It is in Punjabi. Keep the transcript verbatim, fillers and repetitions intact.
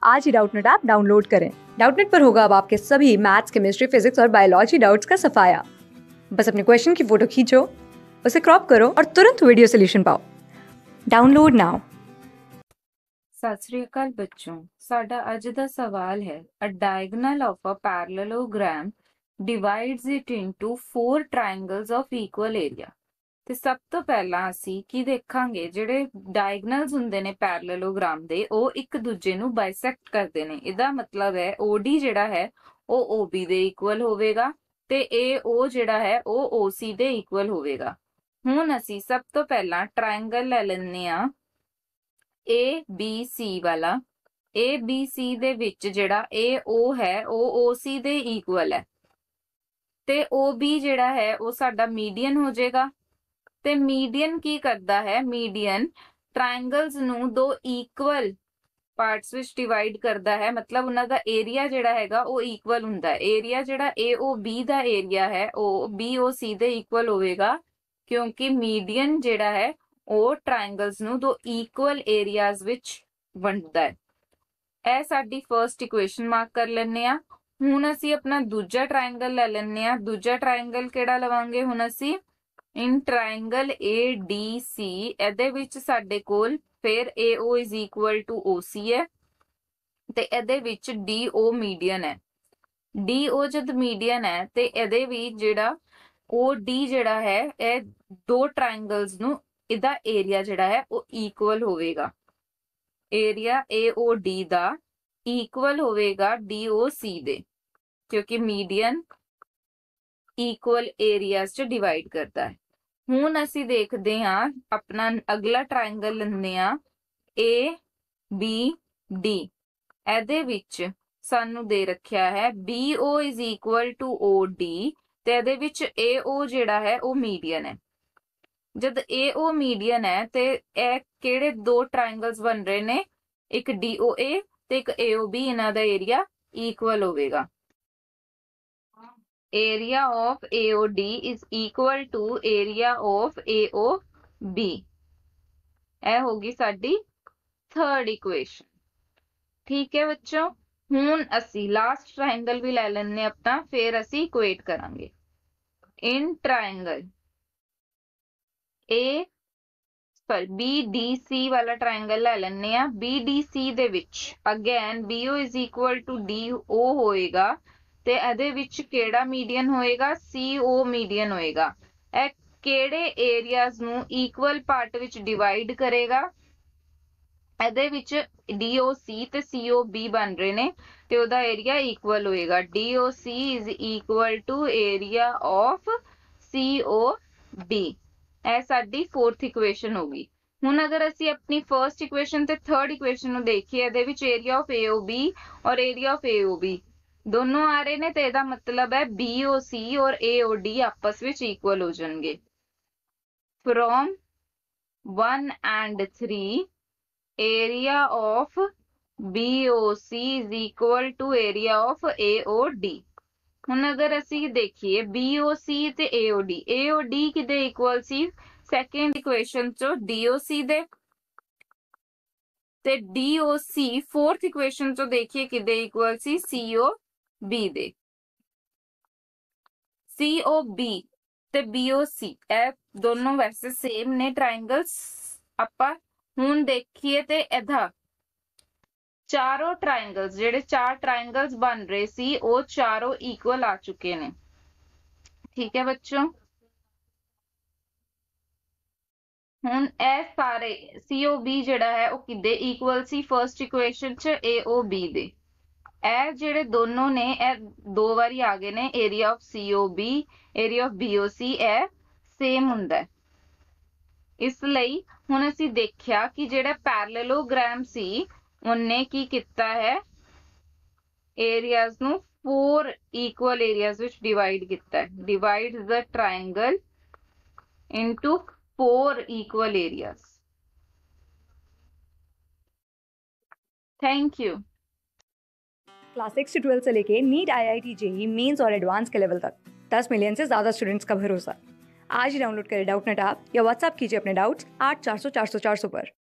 आज ही डाउटनेट ऐप डाउनलोड करें। डाउटनेट पर होगा अब आपके सभी मैथ्स, केमिस्ट्री, फिजिक्स और बायोलॉजी डाउट्स का सफाया। बस अपने क्वेश्चन की फोटो खींचो, उसे क्रॉप करो और तुरंत वीडियो सोल्यूशन पाओ। Download now. सत श्री अकाल बच्चों, साडा अज दा सवाल है a diagonal of a parallelogram divides it into four triangles of equal area. ਤੇ ਸਭ ਤੋਂ ਪਹਿਲਾਂ ਅਸੀਂ ਕੀ ਦੇਖਾਂਗੇ, ਜਿਹੜੇ ਡਾਇਗਨਲਸ ਹੁੰਦੇ ਨੇ ਪੈਰਲਲੋਗ੍ਰਾਮ ਦੇ ਉਹ ਇੱਕ ਦੂਜੇ ਨੂੰ ਬਾਈਸੈਕਟ ਕਰਦੇ ਨੇ। ਇਹਦਾ ਮਤਲਬ ਹੈ O D ਜਿਹੜਾ ਹੈ ਉਹ O B ਦੇ ਇਕੁਅਲ ਹੋਵੇਗਾ ਤੇ A O ਜਿਹੜਾ ਹੈ ਉਹ O C ਦੇ ਇਕੁਅਲ ਹੋਵੇਗਾ। ਹੁਣ ਅਸੀਂ ਸਭ ਤੋਂ ਪਹਿਲਾਂ ਟ੍ਰਾਇੰਗਲ ਲੈ ਲੈਂਦੇ ਆ A B C ਵਾਲਾ। A B C ਦੇ ਵਿੱਚ ਜਿਹੜਾ A O ਹੈ ਉਹ O C ਦੇ ਇਕੁਅਲ ਹੈ ਤੇ O B ਜਿਹੜਾ ਹੈ ਉਹ ਸਾਡਾ ਮੀਡੀਅਨ ਹੋ ਜਾਏਗਾ। ਤੇ ਮੀਡੀਅਨ ਕੀ ਕਰਦਾ ਹੈ, ਮੀਡੀਅਨ ਟ੍ਰਾਇੰਗਲਸ ਨੂੰ ਦੋ ਇਕੁਅਲ ਪਾਰਟਸ ਵਿੱਚ ਡਿਵਾਈਡ ਕਰਦਾ ਹੈ, ਮਤਲਬ ਉਹਨਾਂ ਦਾ ਏਰੀਆ ਜਿਹੜਾ ਹੈਗਾ ਉਹ ਇਕੁਅਲ ਹੁੰਦਾ ਹੈ। ਏਰੀਆ ਜਿਹੜਾ A O B ਦਾ ਏਰੀਆ ਹੈ ਉਹ B O C ਦੇ ਇਕੁਅਲ ਹੋਵੇਗਾ, ਕਿਉਂਕਿ ਮੀਡੀਅਨ ਜਿਹੜਾ ਹੈ ਉਹ ਟ੍ਰਾਇੰਗਲਸ ਨੂੰ ਦੋ ਇਕੁਅਲ ਏਰੀਆਜ਼ ਵਿੱਚ ਵੰਡਦਾ ਹੈ। ਇਹ ਸਾਡੀ ਫਰਸਟ ਇਕੁਏਸ਼ਨ ਮਾਰਕ ਕਰ ਲੈਂਦੇ ਆ। ਹੁਣ ਅਸੀਂ ਆਪਣਾ ਦੂਜਾ ਟ੍ਰਾਇੰਗਲ ਲੈ ਲੈਂਦੇ ਆ। ਦੂਜਾ ਟ੍ਰਾਇੰਗਲ ਕਿਹੜਾ ਲਵਾਂਗੇ ਹੁਣ ਅਸੀਂ? In triangle A D C, ਇਹਦੇ ਵਿੱਚ ਸਾਡੇ ਕੋਲ ਫਿਰ A O is equal to O C ਹੈ ਤੇ ਇਹਦੇ ਵਿੱਚ D O ਮੀਡੀਅਨ ਹੈ। D O ਜਦ ਮੀਡੀਅਨ ਹੈ ਤੇ ਇਹਦੇ ਵੀ ਜਿਹੜਾ O D ਜਿਹੜਾ ਹੈ ਇਹ ਦੋ ਟ੍ਰਾਇੰਗਲਸ ਨੂੰ ਇਹਦਾ ਏਰੀਆ ਜਿਹੜਾ ਹੈ ਉਹ ਇਕੁਅਲ ਹੋਵੇਗਾ। ਏਰੀਆ A O D ਦਾ ਇਕੁਅਲ ਹੋਵੇਗਾ D O C ਦੇ, ਕਿਉਂਕਿ ਮੀਡੀਅਨ ਇਕੁਅਲ ਏਰੀਆਜ਼ ਚ ਡਿਵਾਈਡ ਕਰਦਾ ਹੈ। ਹੁਣ ਅਸੀਂ ਦੇਖਦੇ ਹਾਂ ਆਪਣਾ ਅਗਲਾ ਟ੍ਰਾਇੰਗਲ ਲੈਂਦੇ ਆ A B D। ਇਹਦੇ ਵਿੱਚ ਸਾਨੂੰ ਦੇ ਰੱਖਿਆ ਹੈ B O is equal to O D ਤੇ ਇਹਦੇ ਵਿੱਚ A O ਜਿਹੜਾ ਹੈ ਉਹ ਮੀਡੀਅਨ ਹੈ। ਜਦ A O ਮੀਡੀਅਨ ਹੈ ਤੇ ਇਹ ਕਿਹੜੇ ਦੋ ਟ੍ਰਾਇੰਗਲਸ ਬਣ ਰਹੇ ਨੇ? ਇੱਕ D O A ਤੇ ਇੱਕ A O B। ਇਹਨਾਂ ਦਾ ਏਰੀਆ ਇਕੁਅਲ ਹੋਵੇਗਾ। area of A O D is equal to area of A O B। ਇਹ ਹੋਗੀ ਸਾਡੀ ਥਰਡ ਇਕੁਏਸ਼ਨ। ਠੀਕ ਹੈ ਬੱਚੋ, ਹੁਣ ਅਸੀਂ ਲਾਸਟ ਟ੍ਰਾਇੰਗਲ ਵੀ ਲੈ ਲੈਣੇ ਆਪਣਾ, ਫਿਰ ਅਸੀਂ ਇਕੁਏਟ ਕਰਾਂਗੇ। In triangle A sorry B D C ਵਾਲਾ ਟ੍ਰਾਇੰਗਲ ਲੈ ਲੈਣੇ ਆ। B D C ਦੇ ਵਿੱਚ again B O is equal to D O ਹੋਏਗਾ ਤੇ ਇਹਦੇ ਵਿੱਚ ਕਿਹੜਾ ਮੀਡੀਅਨ ਹੋਏਗਾ? C O ਮੀਡੀਅਨ ਹੋਏਗਾ। ਇਹ ਕਿਹੜੇ ਏਰੀਆਜ਼ ਨੂੰ ਇਕੁਅਲ ਪਾਰਟ ਵਿੱਚ ਡਿਵਾਈਡ ਕਰੇਗਾ? ਇਹਦੇ ਵਿੱਚ D O C ਤੇ C O B ਬਣ ਰਹੇ ਨੇ ਤੇ ਉਹਦਾ ਏਰੀਆ ਇਕੁਅਲ ਹੋਏਗਾ। D O C is equal to area of C O B। ਇਹ ਸਾਡੀ ਫੋਰਥ ਇਕੁਏਸ਼ਨ ਹੋ ਗਈ। ਹੁਣ ਅਗਰ ਅਸੀਂ ਆਪਣੀ ਫਰਸਟ ਇਕੁਏਸ਼ਨ ਤੇ ਥਰਡ ਇਕੁਏਸ਼ਨ ਨੂੰ ਦੇਖੀਏ, ਇਹਦੇ ਵਿੱਚ area of A O B ਔਰ area of A O B ਦੋਨੋਂ ਆ ਰਹੇ ਨੇ ਤੇ ਇਹਦਾ ਮਤਲਬ ਹੈ B O C ਔਰ A O D ਆਪਸ ਵਿੱਚ ਇਕੁਅਲ ਹੋ ਜਾਣਗੇ। From one and three area of B O C is equal to area of A O D। ਹੁਣ ਅਗਰ ਅਸੀਂ ਦੇਖੀਏ B O C ਤੇ A O D, A O D ਕਿਦੇ ਇਕੁਅਲ ਸੀ? ਸੈਕੰਡ ਇਕੁਏਸ਼ਨ ਚੋਂ D O C ਦੇ, ਤੇ D O C fourth equation ਚੋਂ ਦੇਖੀਏ ਕਿਦੇ ਇਕੁਅਲ ਸੀ? C O B ਦੇ। C O B ਤੇ B O C ਇਹ ਦੋਨੋਂ ਵੈਸੇ ਸੇਮ ਨੇ ਟ੍ਰਾਇੰਗਲਸ। ਆਪਾਂ ਹੁਣ ਦੇਖੀਏ ਤੇ ਇਹਦਾ ਚਾਰੋਂ ਟ੍ਰਾਇੰਗਲਸ, ਜਿਹੜੇ ਚਾਰ ਟ੍ਰਾਇੰਗਲਸ ਬਣ ਰਹੇ ਸੀ ਉਹ ਚਾਰੋਂ ਇਕੁਅਲ ਆ ਚੁੱਕੇ ਨੇ। ਠੀਕ ਹੈ ਬੱਚੋ, ਹੁਣ ਇਹ ਸਾਰੇ C O B ਜਿਹੜਾ ਹੈ ਉਹ ਕਿਦੇ ਇਕੁਅਲ ਸੀ? ਫਰਸਟ ਇਕੁਏਸ਼ਨ ਚ A O B ਦੇ। ਇਹ ਜਿਹੜੇ ਦੋਨੋਂ ਨੇ ਇਹ ਦੋ ਵਾਰੀ ਆ ਗਏ ਨੇ। Area of C O B, area of B O C ਇਹ ਸੇਮ ਹੁੰਦਾ ਹੈ। ਇਸ ਲਈ ਹੁਣ ਅਸੀਂ ਦੇਖਿਆ ਕਿ ਜਿਹੜਾ ਪੈਰਲਲੋਗ੍ਰਾਮ ਸੀ ਉਹਨੇ ਕੀ ਕੀਤਾ ਹੈ, ਏਰੀਆਜ਼ ਨੂੰ ਫੋਰ ਇਕੁਅਲ ਏਰੀਆਜ਼ ਵਿੱਚ ਡਿਵਾਈਡ ਕੀਤਾ ਹੈ। Divide the triangle into four equal areas. Thank you. Class six से ट्वेल्थ से लेके NEET, I I T, JEE, Mains और एडवांस के लेवल तक दस मिलियन से ज़्यादा स्टूडेंट्स का भरोसा। आज ही डाउनलोड करें डाउटनेट ऐप या व्हाट्सएप कीजिए अपने डाउट्स आठ चार सौ चार सौ चार सौ पर।